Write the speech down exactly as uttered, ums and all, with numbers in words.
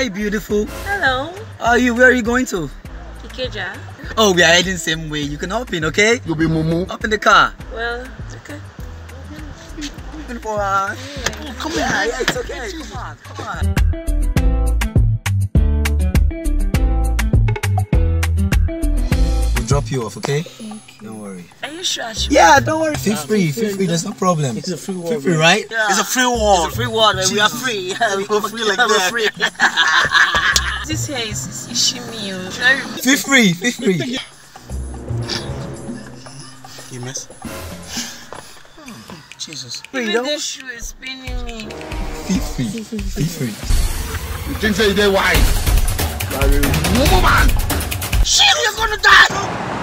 Hey, beautiful. Hello. How are you? Where are you going to? Ikeja. Oh, we are heading same way. You can hop in, okay? You'll be mumu. Hop in the car. Well, okay. For, uh, oh, come here. Yeah, it's okay. Come on, come on. We'll drop you off, okay? Thank you. Don't worry. Are you sure? Yeah, don't worry. Feel free, feel free. There's no problem. It's a free world. Feel free, right? Yeah. It's a free world. It's a free world. We are free. We're free like that. Free. This hair is ishimi. Feel free, feel free. You miss? Jesus. Even this shoe is spinning me. Feel free, feel free. You think say they white? You're a woman! Shit, you're gonna die!